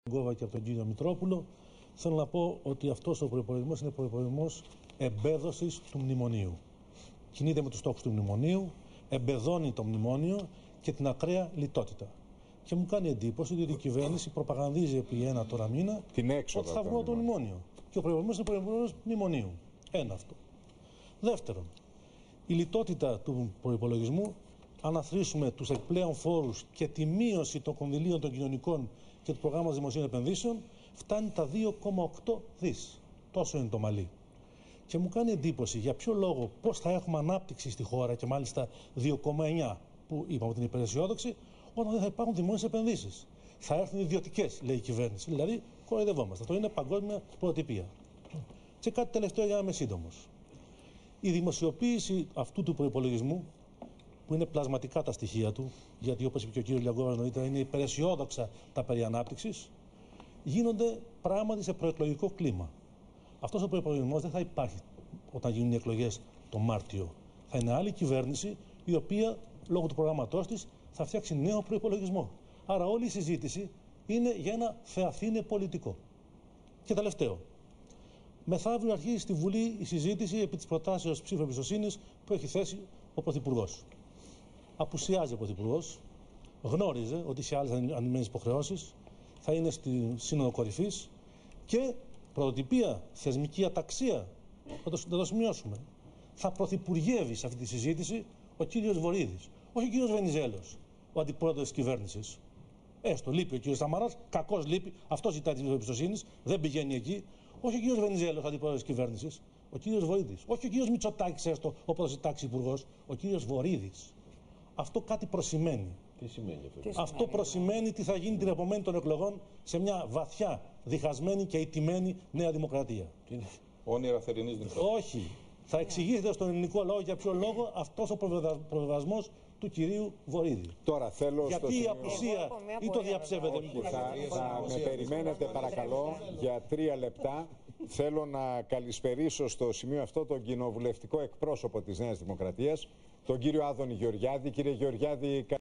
Γκόβα και από τον κύριο Μητρόπουλο, θέλω να πω ότι αυτός ο προϋπολογισμός είναι προϋπολογισμός εμπέδωσης του μνημονίου. Κινείται με τους στόχους του μνημονίου, εμπεδώνει το μνημόνιο και την ακραία λιτότητα. Και μου κάνει εντύπωση ότι η κυβέρνηση προπαγανδίζει επί ένα τώρα μήνα ότι θα βγω το μνημόνιο. Και ο προϋπολογισμός είναι προϋπολογισμός μνημονίου. Ένα αυτό. Δεύτερον, η λιτότητα του προϋπολογισμού, αν αθροίσουμε τους εκπλέον φόρους και τη μείωση των κονδυλίων των κοινωνικών και του προγράμματος δημοσίων επενδύσεων, φτάνει τα 2,8 δις. Τόσο είναι το μαλλί. Και μου κάνει εντύπωση για ποιο λόγο, πώς θα έχουμε ανάπτυξη στη χώρα και μάλιστα 2,9 που είπαμε ότι είναι υπεραισιόδοξη, όταν δεν θα υπάρχουν δημόσιες επενδύσεις. Θα έρθουν ιδιωτικές, λέει η κυβέρνηση. Δηλαδή, κοροϊδευόμαστε. Αυτό είναι παγκόσμια πρωτοτυπία. Και κάτι τελευταίο για να είμαι σύντομος. Η δημοσιοποίηση αυτού του προϋπολογισμού, που είναι πλασματικά τα στοιχεία του, γιατί όπως είπε και ο κύριος Λιαγκόβας νωρίτερα, είναι υπεραισιόδοξα τα περί ανάπτυξης, γίνονται πράγματι σε προεκλογικό κλίμα. Αυτός ο προϋπολογισμός δεν θα υπάρχει όταν γίνουν οι εκλογές το Μάρτιο. Θα είναι άλλη κυβέρνηση, η οποία λόγω του προγράμματός της θα φτιάξει νέο προϋπολογισμό. Άρα όλη η συζήτηση είναι για ένα θεαθήνε πολιτικό. Και τελευταίο. Μεθαύριο αρχίζει στη Βουλή η συζήτηση επί της προτάσεως ψήφου εμπιστοσύνης που έχει θέσει ο Πρωθυπουργός. Απουσιάζει ο Πρωθυπουργός, γνώριζε ότι σε άλλες ανημένες υποχρεώσεις θα είναι στη Σύνοδο Κορυφής και πρωτοτυπία, θεσμική αταξία, να το σημειώσουμε. Θα πρωθυπουργεύει σε αυτή τη συζήτηση ο κύριος Βορίδης, όχι ο κύριος Βενιζέλος, ο αντιπρόεδρος της κυβέρνησης. Έστω, λείπει ο κύριος Σαμαράς, κακώς λείπει, αυτός ζητάει τη εμπιστοσύνη, δεν πηγαίνει εκεί. Όχι ο κύριος Βενιζέλος, αντιπρόεδρος της κυβέρνησης, ο κύριος Βορίδης. Όχι ο κύριος Μητσοτάκης, έστω, ο πρωτοσυντάξης υπουργός, ο κύριος Βορίδης. Αυτό κάτι προσημαίνει. Τι σημαίνει αυτό? Αυτό προσημαίνει τι θα γίνει την επομένη των εκλογών σε μια βαθιά, διχασμένη και ηττημένη Νέα Δημοκρατία. Όνειρα θερινής δημοκρατίας. Όχι. Θα εξηγήσετε στον ελληνικό λαό για ποιο λόγο αυτός ο προβεβασμός του κυρίου Βορίδη. Τώρα θέλω γιατί η απουσία ή το διαψεύδεται. Θα με περιμένετε παρακαλώ για 3 λεπτά. Θέλω να καλησπερίσω στο σημείο αυτό τον κοινοβουλευτικό εκπρόσωπο της Νέας Δημοκρατίας, τον κύριο Άδωνη Γεωργιάδη. Κύριε Γεωργιάδη,